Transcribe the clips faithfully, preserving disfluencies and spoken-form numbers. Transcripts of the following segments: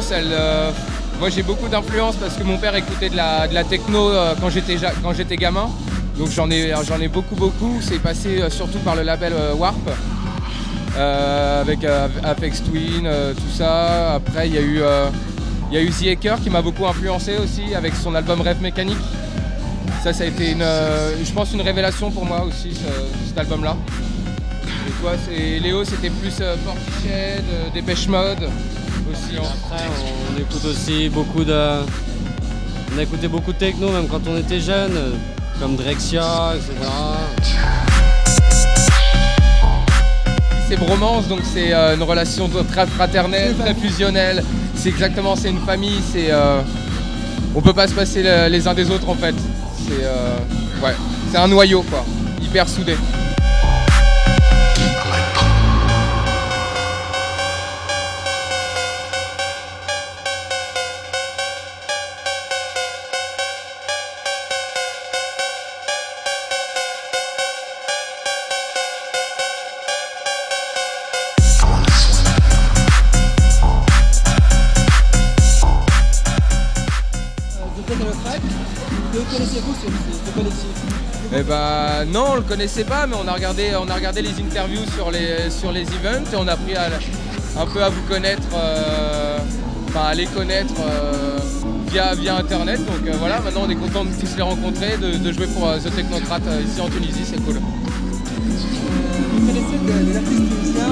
l'influence, elle... Euh, moi j'ai beaucoup d'influence parce que mon père écoutait de la, de la techno euh, quand j'étais quand j'étais gamin. Donc j'en ai, j'en ai beaucoup beaucoup. C'est passé euh, surtout par le label euh, Warp. Euh, avec euh, Aphex Twin, euh, tout ça. Après il y a eu, euh, il y a eu The Hacker qui m'a beaucoup influencé aussi avec son album Rêve Mécanique. Ça, ça a été une, euh, je pense une révélation pour moi aussi, ce, cet album-là. Et toi, Léo, c'était plus euh, Portishead, euh, Dépêche Mode aussi. Après, on, on écoute aussi beaucoup de, on a écouté beaucoup de techno même quand on était jeune, comme Drexcia, et cetera. C'est bromance, donc c'est euh, une relation très fraternelle, très fusionnelle. C'est exactement, c'est une famille. C'est, euh, on peut pas se passer le, les uns des autres en fait. C'est euh, ouais, c'est un noyau quoi, hyper soudé. Le connaissez-vous ce, ce collectif? Eh ben non, on le connaissait pas, mais on a regardé, on a regardé les interviews sur les, sur les events et on a appris à, un peu à vous connaître, euh, enfin à les connaître euh, via, via internet. Donc euh, voilà, maintenant on est content de tous les rencontrer, de, de jouer pour euh, The Technocrat euh, ici en Tunisie, c'est cool. Euh, vous connaissez de, de l'artiste tunisien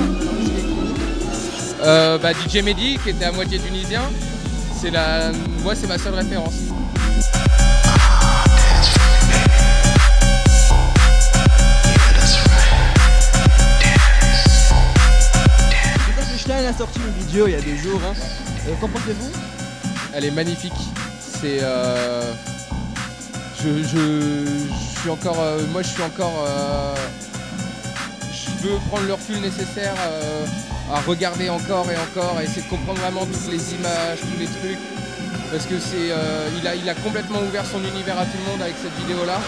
euh, bah, D J Mehdi qui était à moitié tunisien, c'est la, moi c'est ma seule référence. Elle a sorti une vidéo il y a deux jours, hein. euh, qu'en pensez-vous? Elle est magnifique, c'est... Euh, je, je, je suis encore... Euh, moi je suis encore... Euh, je veux prendre le recul nécessaire euh, à regarder encore et encore, à essayer de comprendre vraiment toutes les images, tous les trucs. Parce que c'est... Euh, il a, il a complètement ouvert son univers à tout le monde avec cette vidéo-là.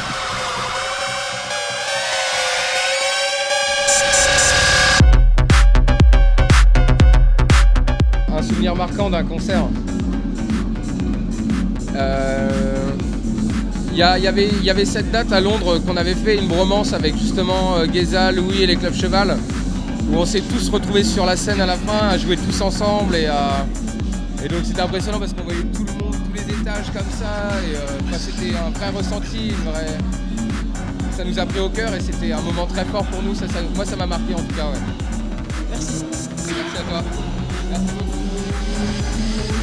Un souvenir marquant d'un concert. Euh, y, a, y, avait, y avait cette date à Londres qu'on avait fait une bromance avec justement euh, Geza, Louis et les Clubs Cheval, où on s'est tous retrouvés sur la scène à la fin, à jouer tous ensemble et, à, et donc c'était impressionnant parce qu'on voyait tout le monde, tous les étages comme ça et euh, c'était un vrai ressenti, une vraie... ça nous a pris au cœur et c'était un moment très fort pour nous, ça, ça, moi ça m'a marqué en tout cas. Ouais. Merci. Merci à toi. Merci beaucoup.